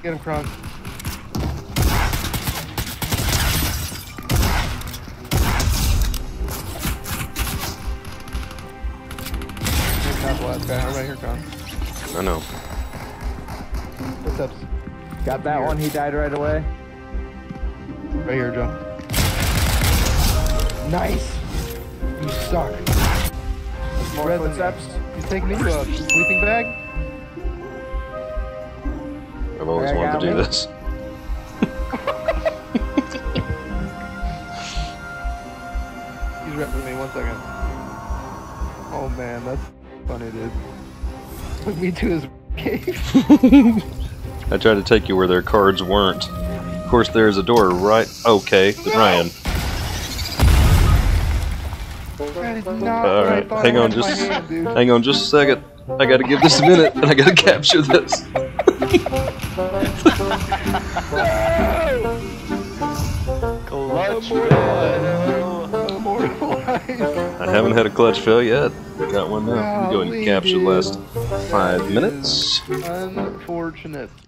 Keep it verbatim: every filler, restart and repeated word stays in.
Get him, Kronk. Here's not the last guy. I'm right here, Kronk. I know. What's up? Got that one, he died right away. Right here, Joe. Nice! You suck. More Resume. footsteps. You take me to a sleeping bag? I've always I wanted got to do me. this. He's repping me, one second. Oh man, that's funny, dude. Took me to his cave. I tried to take you where their cards weren't. Of course, there's a door right. Okay, No! Ryan. That is not All what I right, thought hang I on had in my just, hand, dude. hang on just a second. I gotta give this a minute, and I gotta capture this. Clutch Immortalized. I haven't had a clutch fail yet. Got one now. Go ahead and Golly, capture the dude. last five minutes. Unfortunate.